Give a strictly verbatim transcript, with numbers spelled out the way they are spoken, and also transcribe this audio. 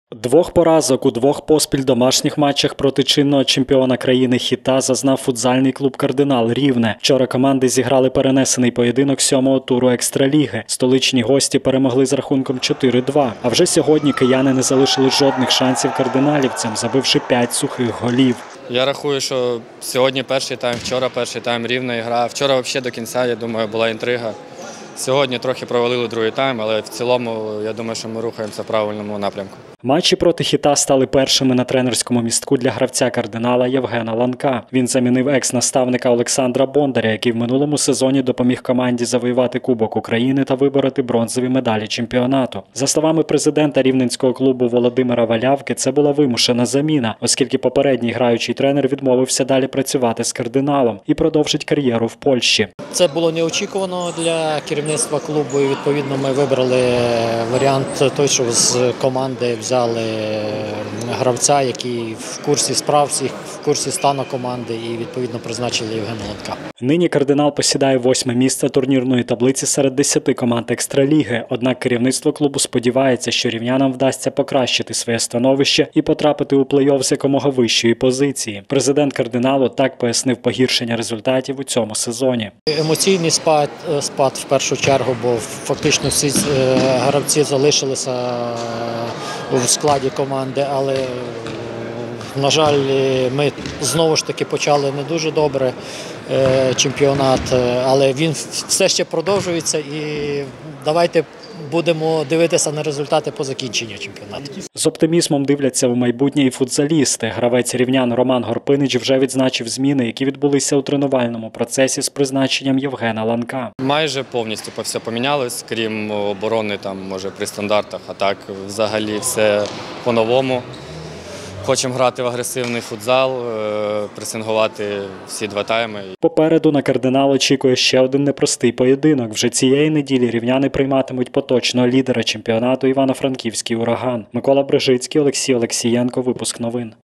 Двох поразок у двох поспіль домашніх матчах проти чинного чемпіона країни «Хіта» зазнав футзальний клуб «Кардинал» Рівне. Вчора команди зіграли перенесений поєдинок сьомого туру екстраліги. Столичні гості перемогли з рахунком чотири-два. А вже сьогодні кияни не залишили жодних шансів кардиналівцям, забивши п'ять сухих голів. Я рахую, що сьогодні перший тайм, вчора перший тайм, рівна гра. Вчора взагалі до кінця, я думаю, була інтрига. Сьогодні трохи провалили другий тайм, але в цілому, я думаю, що ми рухаємося в правильному напрямку. Матчі проти «Хіта» стали першими на тренерському містку для гравця «Кардинала» Євгена Ланка. Він замінив екс-наставника Олександра Бондаря, який в минулому сезоні допоміг команді завоювати Кубок України та вибороти бронзові медалі чемпіонату. За словами президента рівненського клубу Володимира Валявки, це була вимушена заміна, оскільки попередній граючий тренер відмовився далі працювати з «Кардиналом» і продовжить кар'єру в Польщі. Це було неочікувано для керівництва клубу і відповідно ми вибрали варіант той, що з команди взяли гравця, який в курсі справ всіх, в курсі стану команди і відповідно призначили Євгена Ланка. Нині «Кардинал» посідає восьме місце турнірної таблиці серед десяти команд екстраліги. Однак керівництво клубу сподівається, що рівнянам вдасться покращити своє становище і потрапити у плей-офф з якомога вищої позиції. Президент «Кардиналу» так пояснив погіршення результатів у цьому сезоні. Емоційний спад, спад в першу чергу, бо фактично всі гравці залишилися у складі команди, але, на жаль, ми знову ж таки почали не дуже добре чемпіонат, але він все ще продовжується і давайте будемо дивитися на результати по закінченню чемпіонату. З оптимізмом дивляться в майбутнє і футзалісти. Гравець рівнян Роман Горпинич вже відзначив зміни, які відбулися у тренувальному процесі з призначенням Євгена Ланка. Майже повністю все помінялось, крім оборони, там, може, при стандартах, а так взагалі все по-новому. Хочемо грати в агресивний футзал, пресингувати всі два тайми. Попереду на «Кардинал» очікує ще один непростий поєдинок. Вже цієї неділі рівняни прийматимуть поточного лідера чемпіонату Івано-Франківський «Ураган». Микола Брижицький, Олексій Олексієнко. Випуск новин.